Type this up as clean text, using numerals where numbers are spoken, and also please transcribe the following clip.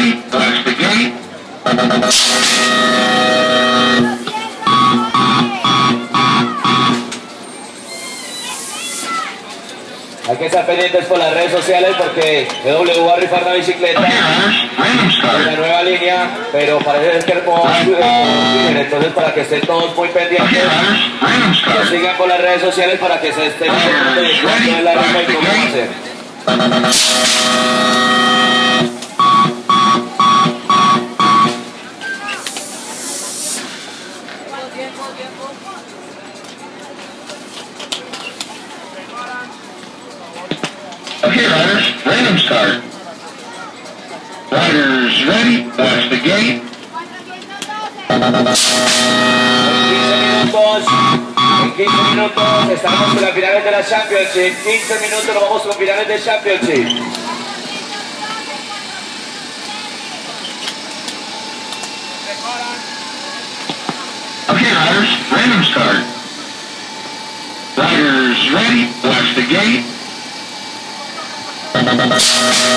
ready, watch the gate. Hay que estar pendientes por las redes sociales porque EW va a rifar una bicicleta en la nueva línea, pero parece que entonces para que estén todos muy pendientes, que sigan por las redes sociales para que se estén informando de cuánto es la rifa y cómo va a ser. Okay, riders, random start. Riders ready, watch the gate. En 15 minutos estamos con las finales de la Championship. 15 minutos nos vamos con finales de Championship. Okay, riders, random start. Riders ready, watch the gate.